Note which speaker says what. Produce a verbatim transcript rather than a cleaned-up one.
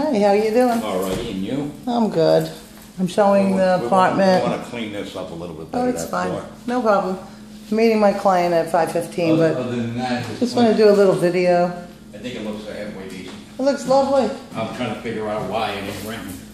Speaker 1: Hi, how you doing?
Speaker 2: All right, and you?
Speaker 1: I'm good. I'm showing the apartment.
Speaker 2: We want to clean this up a little bit
Speaker 1: Oh,
Speaker 2: better.
Speaker 1: it's
Speaker 2: that
Speaker 1: fine.
Speaker 2: floor.
Speaker 1: No problem. I'm meeting my client at five fifteen,
Speaker 2: Other
Speaker 1: but
Speaker 2: other than that, it's
Speaker 1: just want to do a little video.
Speaker 2: I think it looks halfway decent.
Speaker 1: It looks lovely.
Speaker 2: I'm trying to figure out why it ain't renting.